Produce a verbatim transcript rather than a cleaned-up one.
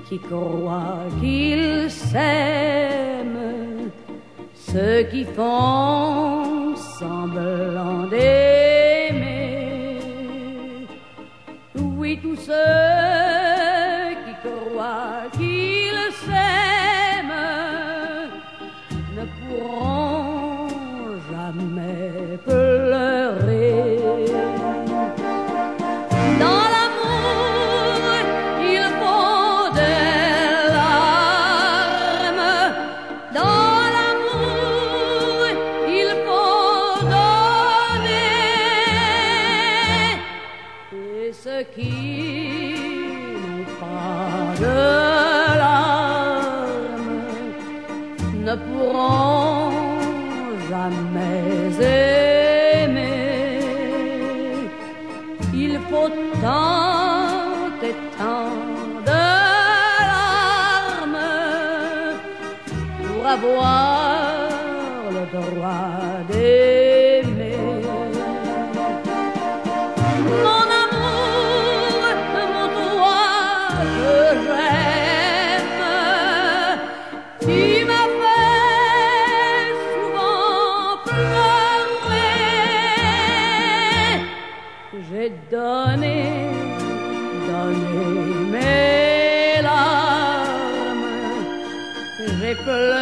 qui croient qu'ils s'aiment, ceux qui font semblant d'aimer. Oui, tous ceux qui croient qu'ils s'aiment ne pourront jamais pleurer. Dans l'amour, il faut des larmes. Dans l'amour, il faut donner. Et ceux qui n'ont pas de larmes ne pourront jamais aimer. Il faut tant et tant de larmes pour avoir le droit d'aimer. Mon amour, mon toi que j'aime, tu m'as fait souvent pleurer. J'ai donné, donné mes larmes, j'ai pleuré